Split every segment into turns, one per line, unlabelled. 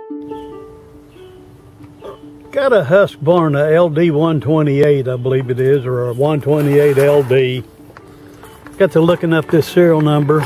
Got a Husqvarna LD 128, I believe it is, or a 128 LD. Got to looking up this serial number.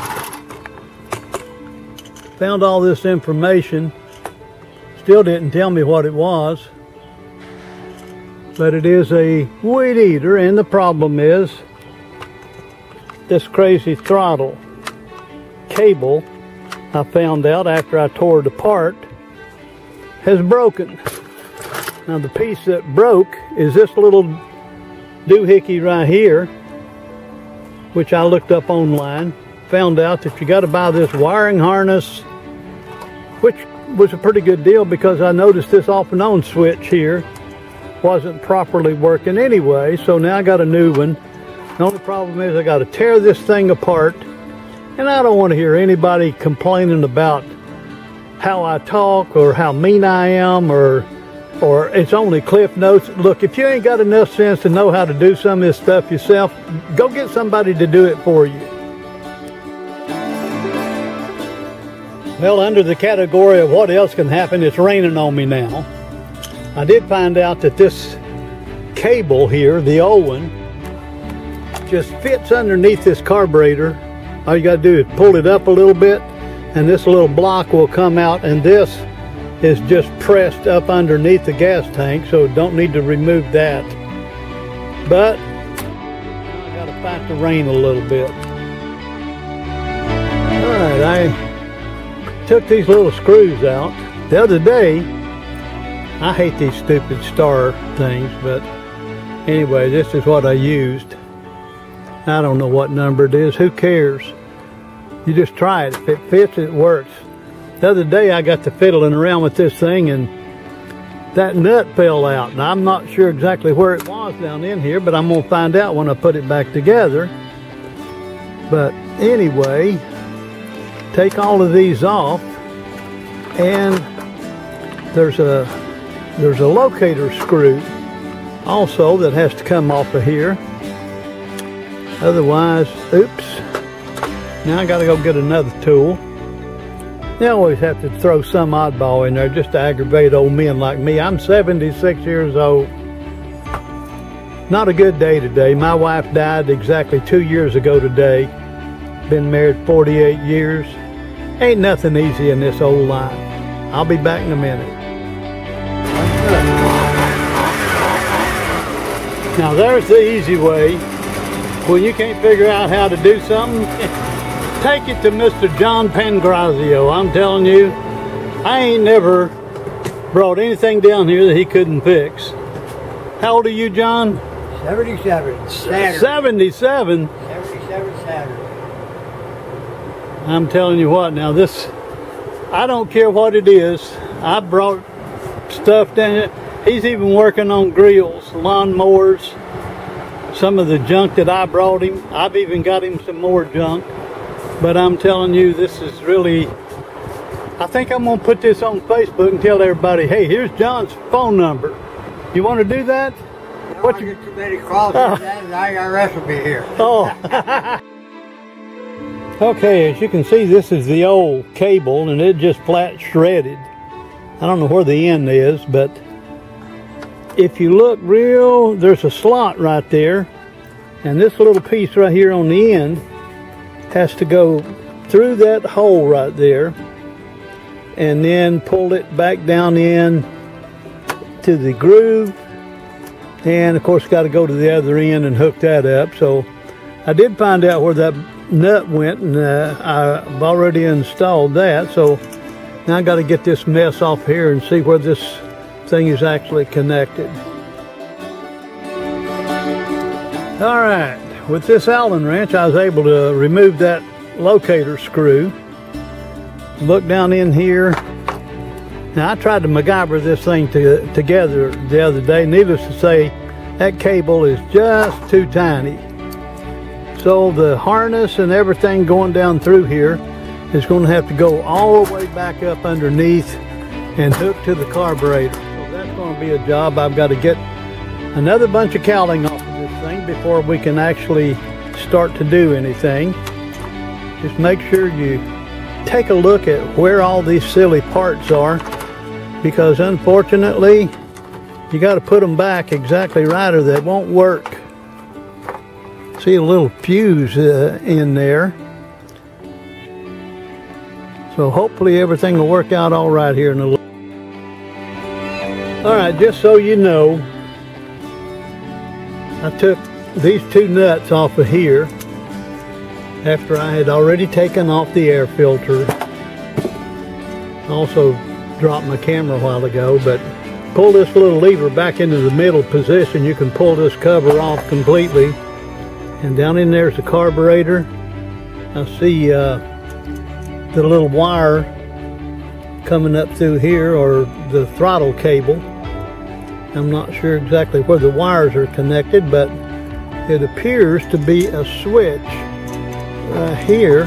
Found all this information. Still didn't tell me what it was. But it is a weed eater, and the problem is this crazy throttle cable, I found out after I tore it apart, has broken. Now the piece that broke is this little doohickey right here, which I looked up online. Found out that you got to buy this wiring harness, which was a pretty good deal because I noticed this off and on switch here wasn't properly working anyway, so now I got a new one. The only problem is I got to tear this thing apart, and I don't want to hear anybody complaining about how I talk or how mean I am or it's only Cliff Notes. Look, if you ain't got enough sense to know how to do some of this stuff yourself, go get somebody to do it for you. Well, under the category of what else can happen, it's raining on me now. I did find out that this cable here, the old one, just fits underneath this carburetor. All you got to do is pull it up a little bit, and this little block will come out, and this is just pressed up underneath the gas tank, so don't need to remove that. But I got to fight the rain a little bit. Alright, I took these little screws out. The other day, I hate these stupid star things, but anyway, this is what I used. I don't know what number it is, who cares? You just try it. If it fits, it works. The other day I got to fiddling around with this thing and that nut fell out. And I'm not sure exactly where it was down in here, but I'm going to find out when I put it back together. But anyway, take all of these off, and there's a locator screw also that has to come off of here. Otherwise, oops, now I got to go get another tool. You always have to throw some oddball in there just to aggravate old men like me. I'm 76 years old. Not a good day today. My wife died exactly 2 years ago today. Been married 48 years. Ain't nothing easy in this old life. I'll be back in a minute. Now there's the easy way. When you can't figure out how to do something, take it to Mr. John Pangrazio. I'm telling you, I ain't never brought anything down here that he couldn't fix. How old are you, John?
77. Saturday.
77?
77 Saturday.
I'm telling you what, now this, I don't care what it is. I brought stuff down here. He's even working on grills, lawnmowers, some of the junk that I brought him. I've even got him some more junk. But I'm telling you, this is really, I think I'm going to put this on Facebook and tell everybody, hey, here's John's phone number. You want to do that?
No, what I get too many calls and the IRS will be here.
Oh. Okay, as you can see, this is the old cable, and it just flat shredded. I don't know where the end is, but if you look real, there's a slot right there, and this little piece right here on the end has to go through that hole right there and then pull it back down in to the groove, and of course got to go to the other end and hook that up. So I did find out where that nut went, and I've already installed that. So now I got to get this mess off here and see where this thing is actually connected. All right. With this Allen wrench, I was able to remove that locator screw. Look down in here. Now, I tried to MacGyver this thing together the other day. Needless to say, that cable is just too tiny. So the harness and everything going down through here is going to have to go all the way back up underneath and hook to the carburetor. So that's going to be a job. I've got to get another bunch of cowling off of this thing before we can actually start to do anything. Just make sure you take a look at where all these silly parts are. because unfortunately you got to put them back exactly right or they won't work. See a little fuse in there. So hopefully everything will work out all right here in a little. All right, just so you know, I took these two nuts off of here after I had already taken off the air filter. Also dropped my camera a while ago, but pull this little lever back into the middle position. You can pull this cover off completely. And down in there's the carburetor. I see the little wire coming up through here, or the throttle cable. I'm not sure exactly where the wires are connected, but it appears to be a switch here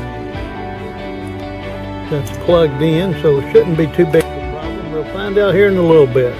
that's plugged in, so it shouldn't be too big of a problem. We'll find out here in a little bit.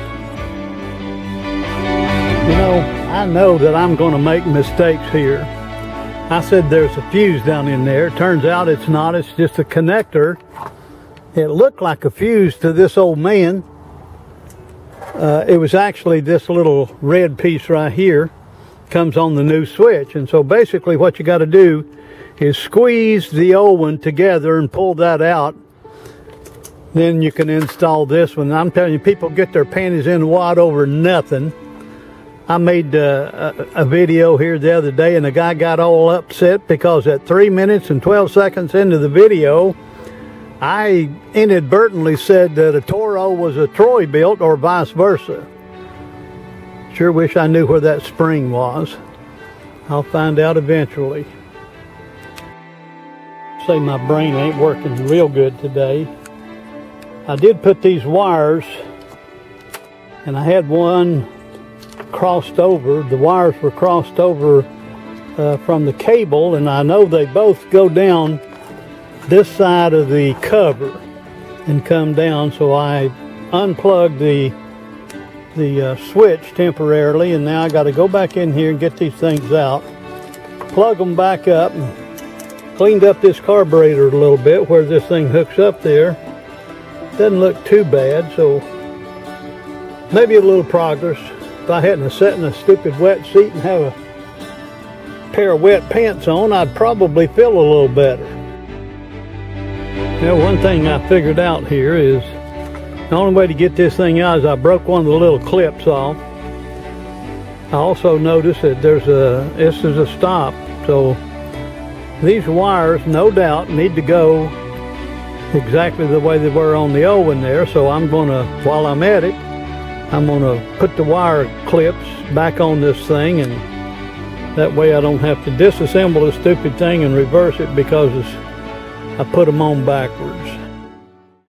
You know, I know that I'm going to make mistakes here. I said there's a fuse down in there. Turns out it's not. It's just a connector. It looked like a fuse to this old man. It was actually this little red piece right here. Comes on the new switch. And so basically what you got to do is squeeze the old one together and pull that out. Then you can install this one. I'm telling you, people get their panties in the wad over nothing. I made a video here the other day, and the guy got all upset because at 3 minutes and 12 seconds into the video, I inadvertently said that a Toro was a Troy built or vice versa. Sure wish I knew where that spring was. I'll find out eventually. Say my brain ain't working real good today. I did put these wires, and I had one crossed over. The wires were crossed over from the cable, and I know they both go down this side of the cover and come down, so I unplugged the switch temporarily, and now I got to go back in here and get these things out, plug them back up, and cleaned up this carburetor a little bit where this thing hooks up there. Doesn't look too bad, so maybe a little progress. If I hadn't sat in a stupid wet seat and have a pair of wet pants on, I'd probably feel a little better. Now, one thing I figured out here is the only way to get this thing out is I broke one of the little clips off. I also noticed that this is a stop, so these wires, no doubt, need to go exactly the way they were on the old one there. So I'm gonna, while I'm at it, I'm gonna put the wire clips back on this thing, and that way I don't have to disassemble the stupid thing and reverse it because I put them on backwards.